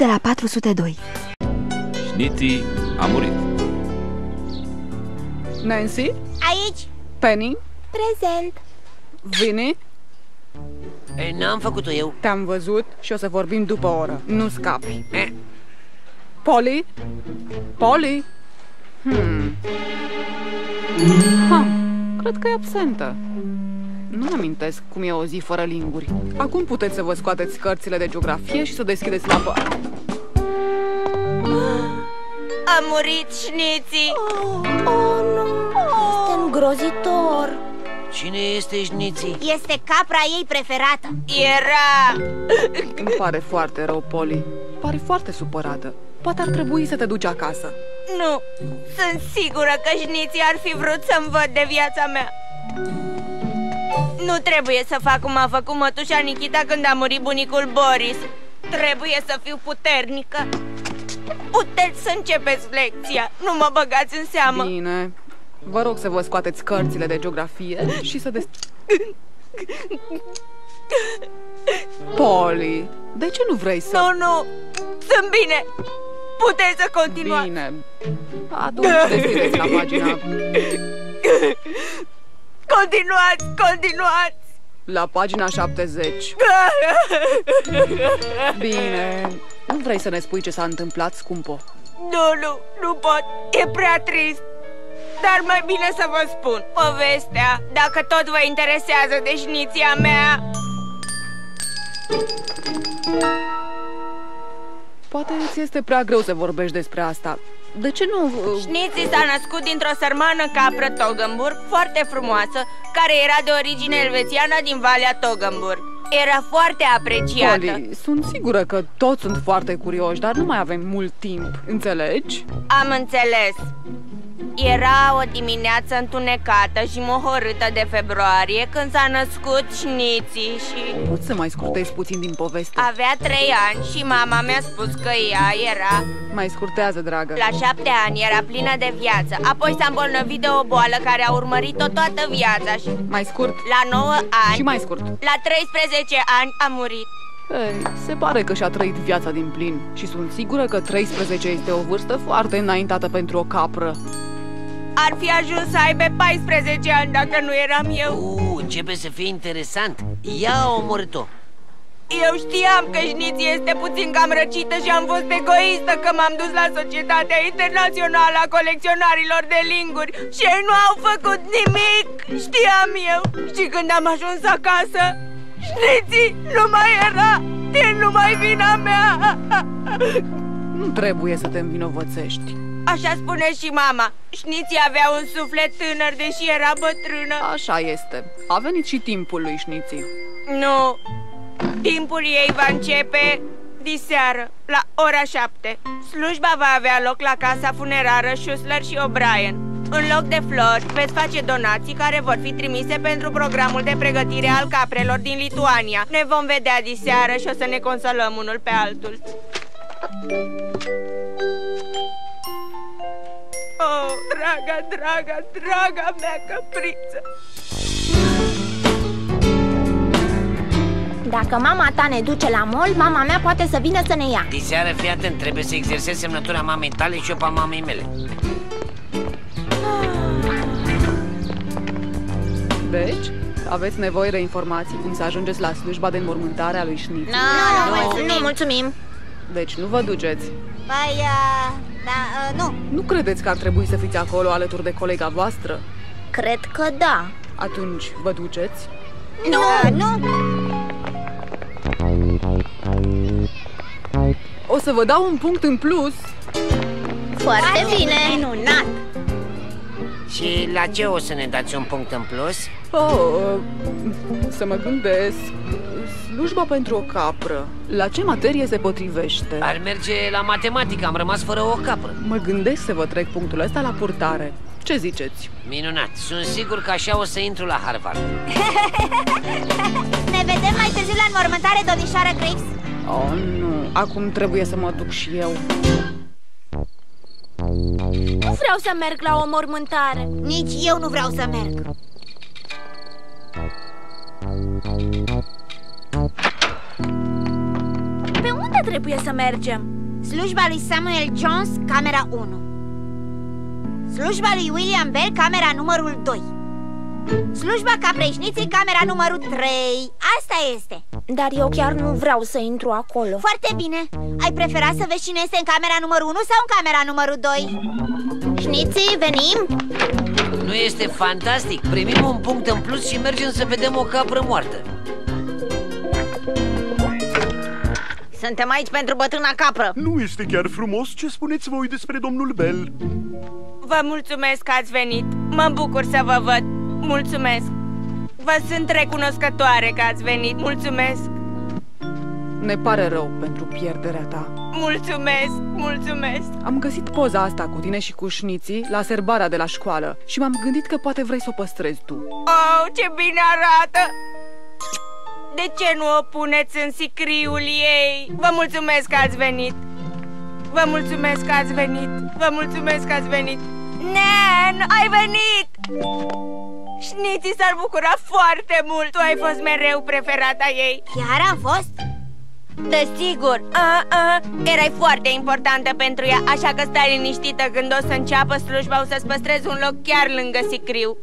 la 402. Șniții a murit. Nancy? Aici. Penny? Prezent. Vinny? N-am făcut-o eu. Te-am văzut și o să vorbim după o oră. Nu scapi. Polly? Polly? Cred că e absentă. Nu amintesc cum e o zi fără linguri. Acum puteți să vă scoateți cărțile de geografie și să deschideți lapă. A murit Șniții. Oh, nu. Este îngrozitor. Cine este Șniții? Este capra ei preferată. Era... Îmi pare foarte rău, Polly. Pare foarte supărată. Poate ar trebui să te duci acasă. Nu, sunt sigură că Șniții ar fi vrut să-mi văd de viața mea. Nu trebuie să fac cum a făcut mătușa Nikita când a murit bunicul Boris. Trebuie să fiu puternică. Puteți să începeți lecția. Nu mă băgați în seamă. Bine. Vă rog să vă scoateți cărțile de geografie și să Polly, de ce nu vrei să... Nu, sunt bine. Puteți să continuați. Bine. Atunci deschideți la pagina... Continuați. La pagina 70. Bine. Nu vrei să ne spui ce s-a întâmplat, scumpo? Nu pot. E prea trist. Dar mai bine să vă spun povestea, dacă tot vă interesează de Șniția mea. Poate ți este prea greu să vorbești despre asta. De ce nu... Șniții s-a născut dintr-o sărmană capră Toggenburg, foarte frumoasă, care era de origine elvețiană din Valea Toggenburg. Era foarte apreciată. Polly, sunt sigură că toți sunt foarte curioși, dar nu mai avem mult timp. Înțelegi? Am înțeles. Era o dimineață întunecată și mohorâtă de februarie când s-a născut Șniții și... Poți să mai scurtezi puțin din poveste? Avea 3 ani și mama mi-a spus că ea era... Mai scurtează, dragă. La 7 ani era plină de viață. Apoi s-a îmbolnăvit de o boală care a urmărit-o toată viața și... Mai scurt? La 9 ani... Și mai scurt? La 13 ani a murit. Ei, se pare că și-a trăit viața din plin. Și sunt sigură că 13 este o vârstă foarte înaintată pentru o capră. Ar fi ajuns să aibă 14 ani dacă nu eram eu. Începe să fie interesant. Ea a omorât-o. Eu știam că Șniții este puțin cam răcită și am fost egoistă că m-am dus la Societatea Internațională a Colecționarilor de Linguri și ei nu au făcut nimic. Știam eu. Și când am ajuns acasă, Șniții nu mai era. E numai vina mea. Nu trebuie să te învinovățești. Așa spune și mama. Șniții avea un suflet tânăr, deși era bătrână. Așa este. A venit și timpul lui Șniții. Nu. Timpul ei va începe diseară, la ora 7. Slujba va avea loc la casa funerară Schussler și O'Brien. În loc de flori, veți face donații care vor fi trimise pentru programul de pregătire al caprelor din Lituania. Ne vom vedea diseară și o să ne consolăm unul pe altul. Oh, draga mea căpriță! Dacă mama ta ne duce la mall, mama mea poate să vină să ne ia. Diseară, fii atent, trebuie să exersezi semnătura mamei tale și eu pe mamei mele. Deci, aveți nevoie de informații cum să ajungeți la slujba de înmormântare a lui Șniții? Nu, mulțumim. Deci nu vă duceți? Păi, nu. Nu credeți că ar trebui să fiți acolo alături de colega voastră? Cred că da. Atunci vă duceți? Nu. O să vă dau un punct în plus. Foarte bine. Minunat. Și la ce o să ne dați un punct în plus? Să mă gândesc. Slujba pentru o capră. La ce materie se potrivește? Ar merge la matematică, am rămas fără o capră. Mă gândesc să vă trec punctul ăsta la purtare. Ce ziceți? Minunat, sunt sigur că așa o să intru la Harvard. Ne vedem mai târziu la înmormântare, domnișoară Graves. Oh, nu, acum trebuie să mă duc și eu. Nu vreau să merg la o mormântare. Nici eu nu vreau să merg. Pe unde trebuie să mergem? Slujba lui Samuel Jones, camera 1. Slujba lui William Bell, camera numărul 2. Slujba Capreșniței, camera numărul 3. Asta este. Dar eu chiar nu vreau să intru acolo. Foarte bine. Ai prefera să vezi cine este în camera numărul 1 sau în camera numărul 2? Șniții, venim? Nu este fantastic? Primim un punct în plus și mergem să vedem o capră moartă. Suntem aici pentru bătrâna capră. Nu este chiar frumos ce spuneți voi despre domnul Bell. Vă mulțumesc că ați venit. Mă bucur să vă văd. Mulțumesc. Vă sunt recunoscătoare că ați venit. Mulțumesc. Ne pare rău pentru pierderea ta. Mulțumesc, mulțumesc. Am găsit poza asta cu tine și cu șniții la serbarea de la școală și m-am gândit că poate vrei să o păstrezi tu. Oh, ce bine arată! De ce nu o puneți în sicriul ei? Vă mulțumesc că ați venit. Vă mulțumesc că ați venit. Vă mulțumesc că ați venit. Nan, ai venit! Șniții s-ar bucura foarte mult. Tu ai fost mereu preferata ei. Chiar am fost? Desigur. Erai foarte importantă pentru ea, așa că stai liniștită. Când o să înceapă slujba, o să-ți păstrezi un loc chiar lângă sicriu.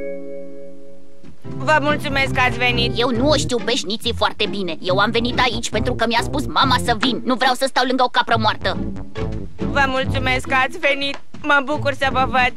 Vă mulțumesc că ați venit. Eu nu o știu pe Șniții foarte bine. Eu am venit aici pentru că mi-a spus mama să vin. Nu vreau să stau lângă o capră moartă. Vă mulțumesc că ați venit. Mă bucur să vă văd.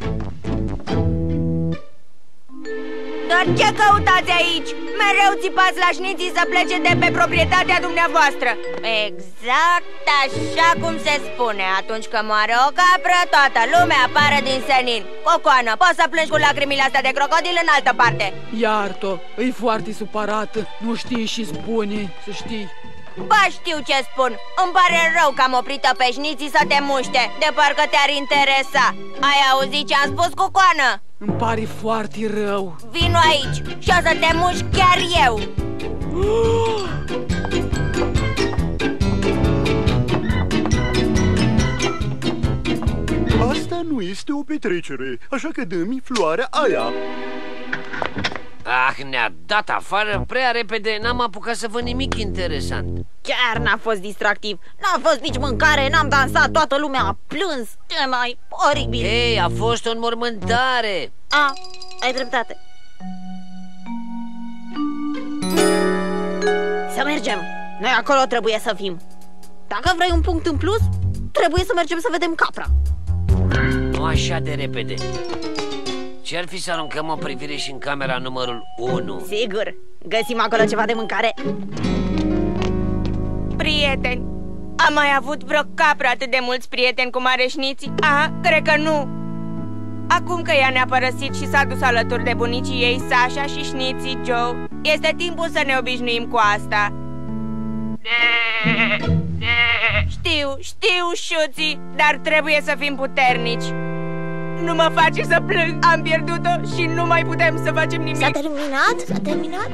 Dar ce căutați aici? Mereu țipați la Șniții să plece de pe proprietatea dumneavoastră. Exact așa cum se spune. Atunci când moare o capră, toată lumea apare din senin. Cocoană, poți să plângi cu lacrimile astea de crocodil în altă parte. Iartă, e foarte supărată. Nu știi și spune, să știi. Ba, știu ce spun. Îmi pare rău că am oprit-o pe Șniții să te muște. De parcă te-ar interesa. Ai auzit ce am spus, Cocoană? Îmi pare foarte rău. Vino aici și o să te mușc chiar eu. Asta nu este o petrecere, așa că dă-mi floarea aia. Ah, ne-a dat afară prea repede. N-am apucat să văd nimic interesant. Chiar n-a fost distractiv. N-a fost nici mâncare, n-am dansat, toată lumea a plâns. Ce mai oribil. Ei, a fost o înmormântare. Ai dreptate. Să mergem. Noi acolo trebuie să fim. Dacă vrei un punct în plus, trebuie să mergem să vedem capra. Nu așa de repede. Ce-ar fi să aruncăm o privire și în camera numărul 1? Sigur, găsim acolo ceva de mâncare. Prieteni, am mai avut vreo capră atât de mulți prieteni cum are Șniții? Cred că nu. Acum că ea ne-a părăsit și s-a dus alături de bunicii ei, Sasha și Șniții Joe, este timpul să ne obișnuim cu asta. Știu, Șuții, dar trebuie să fim puternici. Nu mă face să plâng, am pierdut-o și nu mai putem să facem nimic. S-a terminat? S-a terminat?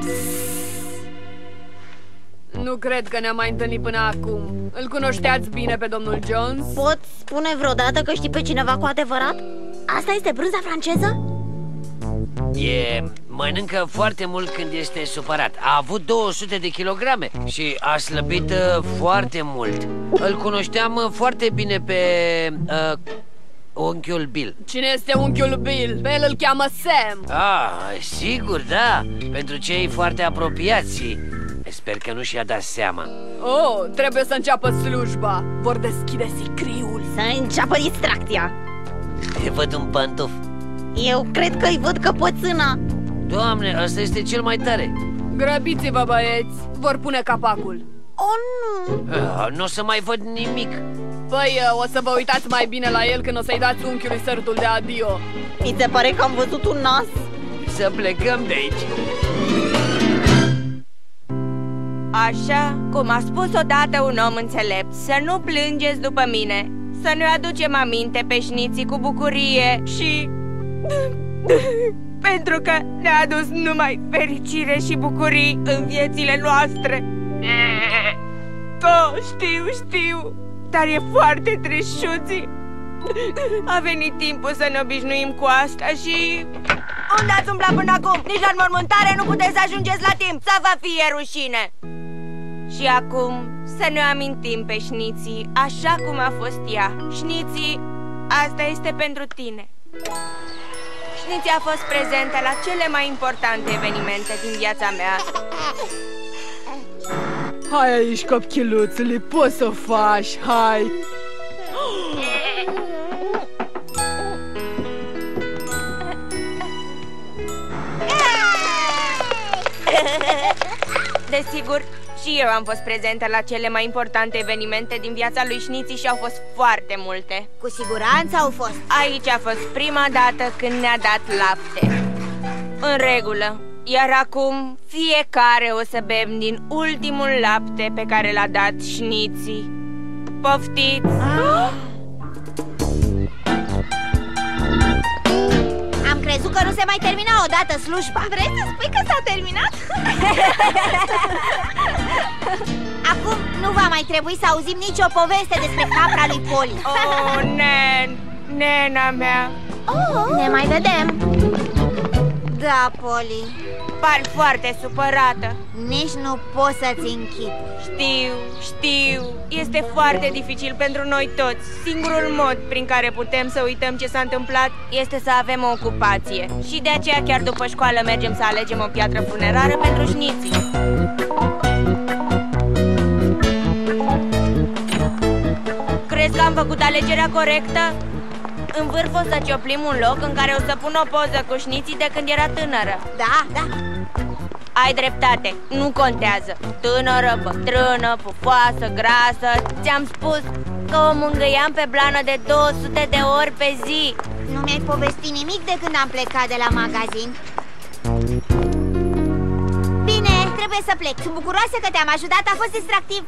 Nu cred că ne-am mai întâlnit până acum. Îl cunoșteați bine pe domnul Jones? Poți spune vreodată că știi pe cineva cu adevărat? Asta este brânza franceză? Mănâncă foarte mult când este supărat. A avut 200 de kilograme și a slăbit foarte mult. Îl cunoșteam foarte bine pe unchiul Bill. Cine este unchiul Bill? Pe el îl cheamă Sam. Sigur, da. Pentru cei foarte apropiați. Sper că nu și-a dat seama. Trebuie să înceapă slujba. Vor deschide sicriul. Să înceapă distracția. Văd un pantof. Eu cred că îi văd căpățâna. Doamne, ăsta este cel mai tare. Grăbiți-vă, băieți. Vor pune capacul. Nu. Nu o să mai văd nimic. Păi, o să vă uitați mai bine la el când o să-i dați unchiului sărutul de adio. Mi se pare că am văzut un nas. Să plecăm de aici. Așa cum a spus odată un om înțelept, să nu plângeți după mine, să ne aducem aminte pe Șniții cu bucurie și... pentru că ne-a adus numai fericire și bucurii în viețile noastre. Știu, dar e foarte trist, Șuții. A venit timpul să ne obișnuim cu asta și... Unde ați umblat până acum? Nici la înmormântare nu puteți să ajungeți la timp. Să vă fie rușine. Și acum să ne amintim pe Șniții așa cum a fost ea. Șniții, asta este pentru tine. Șniții a fost prezentă la cele mai importante evenimente din viața mea. Hai aici, copchiluțule, poți să o faci, hai! Desigur, și eu am fost prezentă la cele mai importante evenimente din viața lui Șniții și au fost foarte multe. Cu siguranță au fost. Aici a fost prima dată când ne-a dat lapte. În regulă. Iar acum fiecare o să bem din ultimul lapte pe care l-a dat Șniții. Poftiți! Am crezut că nu se mai termina odată slujba. Vrei să spui că s-a terminat? Acum nu va mai trebui să auzim nicio poveste despre capra lui Poli. Oh, nena mea! Ne mai vedem. Da, Poli. Pari foarte supărată. Nici nu poți să-ți închipui. Știu. Este foarte dificil pentru noi toți. Singurul mod prin care putem să uităm ce s-a întâmplat este să avem o ocupație. Și de aceea chiar după școală mergem să alegem o piatră funerară pentru Șniții. Crezi că am făcut alegerea corectă? În vârf o să cioplim un loc în care o să pun o poză cu Șniții de când era tânără. Da. Ai dreptate, nu contează. Tânără, bătrână, pufoasă, grasă. Ți-am spus că o mângâiam pe blană de 200 de ori pe zi. Nu mi-ai povestit nimic de când am plecat de la magazin. Bine, trebuie să plec. Sunt bucuroasă că te-am ajutat, a fost distractiv.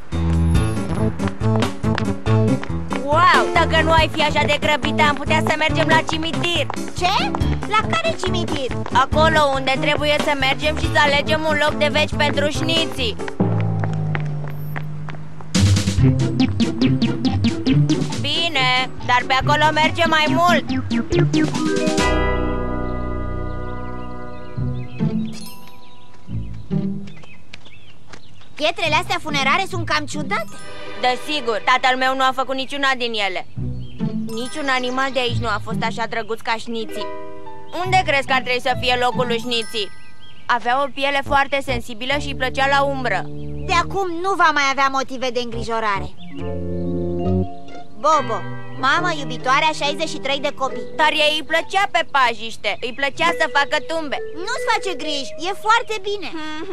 Wow, dacă nu ai fi așa de grăbită, am putea să mergem la cimitir. Ce? La care cimitir? Acolo unde trebuie să mergem și să alegem un loc de veci pentru Șniții. Bine, dar pe acolo merge mai mult. Pietrele astea funerare sunt cam ciudate. Desigur, tatăl meu nu a făcut niciuna din ele. Niciun animal de aici nu a fost așa drăguț ca Șniții. Unde crezi că ar trebui să fie locul lui Șniții? Avea o piele foarte sensibilă și îi plăcea la umbră. De acum nu va mai avea motive de îngrijorare. Bobo, mamă iubitoare a 63 de copii. Dar ei îi plăcea pe pajiște, îi plăcea să facă tumbe. Nu-ți face griji, e foarte bine.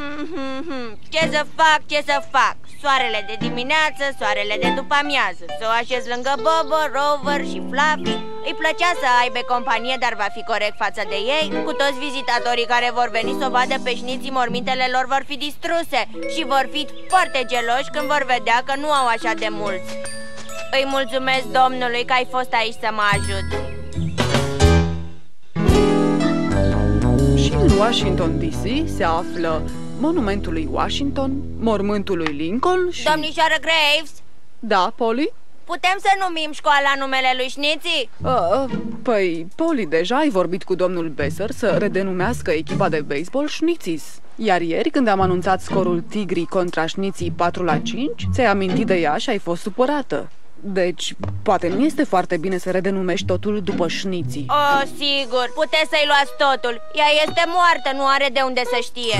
Ce să fac? Soarele de dimineață, soarele de după amiază. Să o așez lângă Bobo, Rover și Fluffy. Îi plăcea să aibă companie, dar va fi corect față de ei. Cu toți vizitatorii care vor veni să o vadă pe Șniții, mormintele lor vor fi distruse și vor fi foarte geloși când vor vedea că nu au așa de mulți. Îi mulțumesc Domnului că ai fost aici să mă ajut. Și în Washington DC se află monumentul lui Washington, mormântul lui Lincoln și... Domnișoară Graves? Da, Polly? Putem să numim școala numele lui Șniții? Păi, Polly, deja ai vorbit cu domnul Besser să redenumească echipa de baseball Șnițis. Iar ieri, când am anunțat scorul Tigrii contra Șniții 4-5, ți-ai amintit de ea și ai fost supărată. Deci, poate nu este foarte bine să redenumești totul după Șniții. Oh, sigur, puteți să-i luați totul. Ea este moartă, nu are de unde să știe.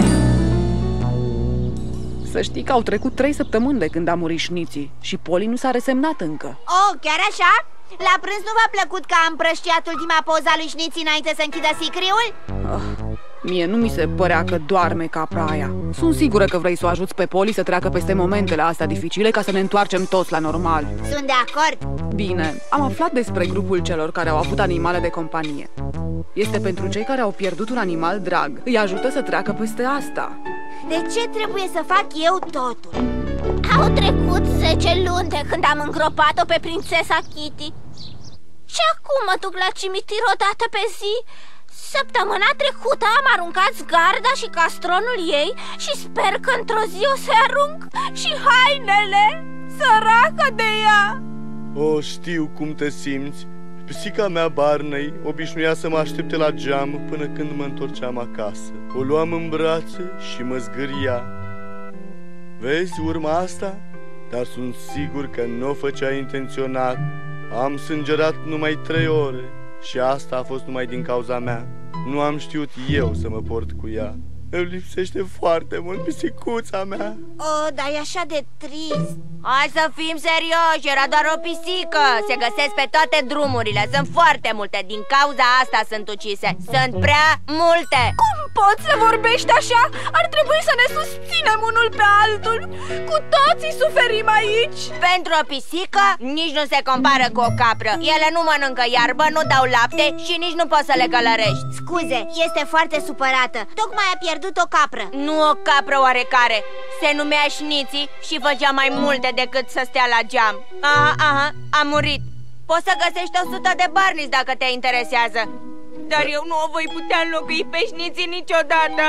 Să știi că au trecut 3 săptămâni de când a murit Șniții și Polly nu s-a resemnat încă. Oh, chiar așa? La prânz nu v-a plăcut că am împrăștiat ultima poza lui Șniții înainte să închidă sicriul? Mie nu mi se părea că doarme capra aia. Sunt sigură că vrei să o ajuți pe Polly să treacă peste momentele astea dificile ca să ne întoarcem toți la normal. Sunt de acord. Bine, am aflat despre grupul celor care au avut animale de companie. Este pentru cei care au pierdut un animal drag. Îi ajută să treacă peste asta. De ce trebuie să fac eu totul? Au trecut 10 luni de când am îngropat-o pe prințesa Kitty. Și acum mă duc la cimitir o dată pe zi. Săptămâna trecută am aruncat zgarda și castronul ei și sper că într-o zi o să arunc și hainele. Săracă de ea! O, știu cum te simți. Pisica mea, Barney, obișnuia să mă aștepte la geam până când mă întorceam acasă. O luam în brațe și mă zgâria. Vezi urma asta? Dar sunt sigur că nu o făcea intenționat. Am sângerat numai 3 ore și asta a fost numai din cauza mea. Nu am știut eu să mă port cu ea. Îmi lipsește foarte mult pisicuța mea. Oh, dar e așa de trist. Hai să fim serioși, era doar o pisică. Se găsesc pe toate drumurile, sunt foarte multe. Din cauza asta sunt ucise. Sunt prea multe. Cum poți să vorbești așa? Ar trebui să ne susținem unul pe altul. Cu toții suferim aici. Pentru o pisică nici nu se compară cu o capră. Ele nu mănâncă iarbă, nu dau lapte și nici nu poți să le călărești. Scuze, este foarte supărată. Tocmai a pierdut o capră. Nu o capră oarecare. Se numea Șniții și făcea mai multe decât să stea la geam. Aha, a murit. Poți să găsești 100 de Barneys dacă te interesează. Dar eu nu o voi putea înlocui pe Șniții niciodată.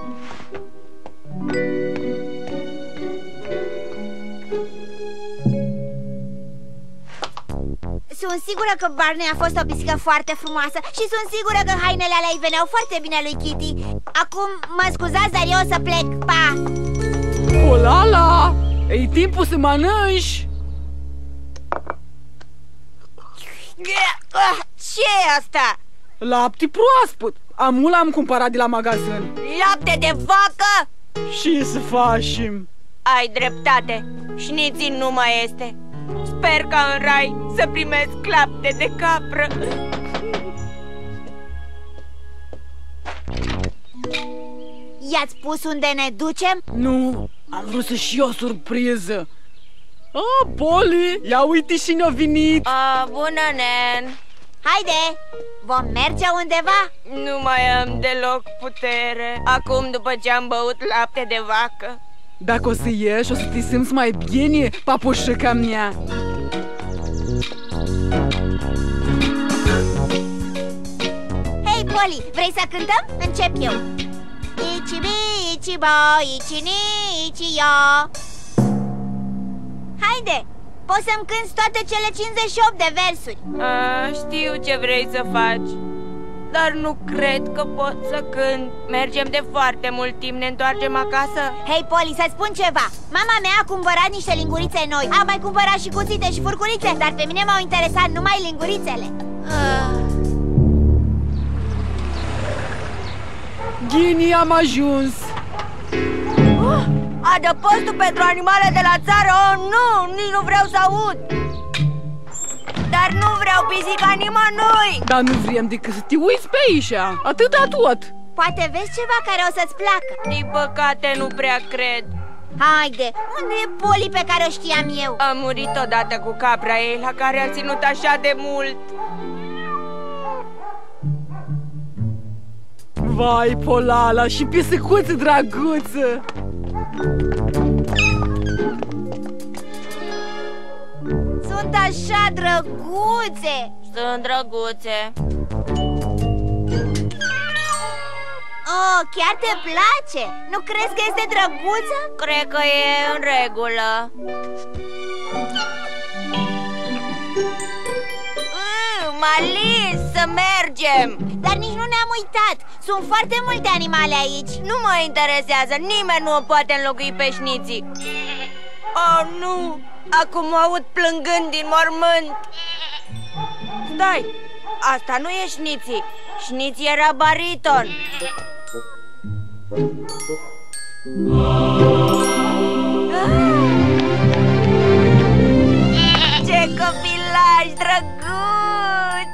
Sunt sigură că Barney a fost o pisică foarte frumoasă și sunt sigură că hainele alea îi veneau foarte bine lui Kitty. Acum, mă scuzați, dar eu o să plec. Pa! Polala! E timpul să mănânci! Ce e asta? Lapte proaspăt! Amul am cumpărat de la magazin. Lapte de vacă? Și să facem? Ai dreptate, Șniții nu mai este. Sper ca în rai să primesc lapte de capră. I-ați spus unde ne ducem? Nu, am vrut să și o surpriză. Polly, ia uite și ne-a venit. Bună, nen. Haide, vom merge undeva? Nu mai am deloc putere acum după ce am băut lapte de vacă. Dacă o să ieși, o să te simți mai bine, papușica mea. Hei, Polly, vrei să cântăm? Încep eu. Ichi-bi, ichi-bo, ichi-ni, ichi-yo. Haide, poți să-mi cânti toate cele 58 de versuri. Știu ce vrei să faci, dar nu cred că pot să cânt. Mergem de foarte mult timp, ne întoarcem acasă. Hei, Polly, să spun ceva. Mama mea a cumpărat niște lingurițe noi. A mai cumpărat și cuțite și furculițe, dar pe mine m-au interesat numai lingurițele. Ghini, am ajuns. Adăpostul pentru animale de la țară? Oh, nu, nici nu vreau să aud. Dar nu vreau pisica nimănui. Dar nu vrem decât să te uiți pe aici. Atâta tot. Poate vezi ceva care o să-ți placă. Din păcate nu prea cred. Haide, unde e Polly pe care o știam eu? A murit odată cu capra ei, la care a ținut așa de mult. Vai, Polala, și pisicuță drăguță. Sunt așa drăguțe. Sunt drăguțe. Oh, chiar te place? Nu crezi că este drăguță? Cred că e în regulă. Malis, să mergem! Dar nici nu ne-am uitat. Sunt foarte multe animale aici. Nu mă interesează, nimeni nu o poate înlocui pe Șniții. Oh, nu! Acum o aud plângând din mormânt. Stai, asta nu e Șniții. Șniții era bariton. Ce copilaj drăguț!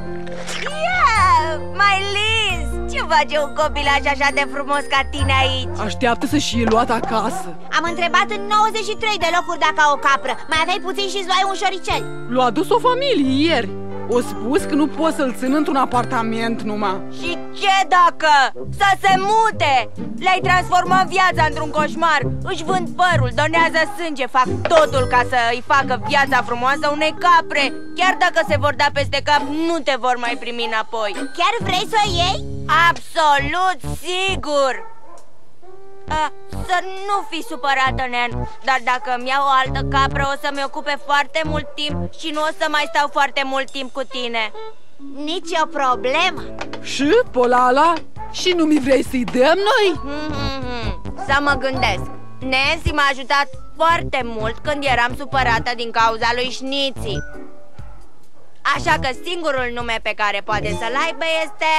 Ia, Malis, ce face un copilaj așa de frumos ca tine aici? Așteaptă să-și luat acasă. Am întrebat în 93 de locuri dacă au o capră. Mai aveai puțin și-ți luai un șoricel. L-a adus o familie ieri. O spus că nu pot să-l țin într-un apartament numai. Și ce dacă? Să se mute! Le-ai transformat viața într-un coșmar. Își vând părul, donează sânge, fac totul ca să îi facă viața frumoasă unei capre. Chiar dacă se vor da peste cap, nu te vor mai primi înapoi. Chiar vrei să o iei? Absolut sigur! Să nu fii supărată, nen. Dar dacă îmi iau o altă capră, o să-mi ocupe foarte mult timp și nu o să mai stau foarte mult timp cu tine. Nici o problemă. Și, Polala? Și nu mi vrei să-i dăm noi? Să mă gândesc. Nancy m-a ajutat foarte mult când eram supărată din cauza lui Șniții. Așa că singurul nume pe care poate să-l aibă este...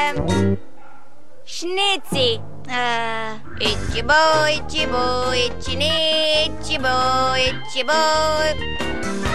Șniții. Icibu, icibu, icini, icibu, icibu.